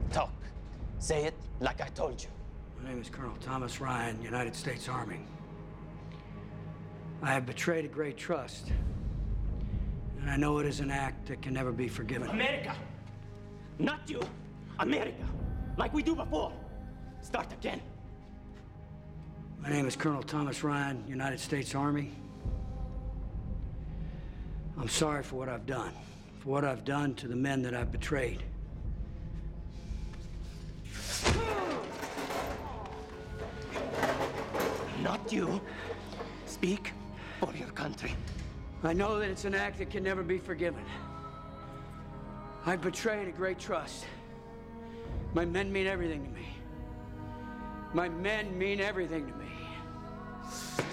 Talk. Say it like I told you. My name is Colonel Thomas Ryan, United States Army. I have betrayed a great trust, and I know it is an act that can never be forgiven. America! Not you! America! Like we do before. Start again. My name is Colonel Thomas Ryan, United States Army. I'm sorry for what I've done, for what I've done to the men that I've betrayed. Not you. Speak for your country. I know that it's an act that can never be forgiven. I've betrayed a great trust. My men mean everything to me. My men mean everything to me.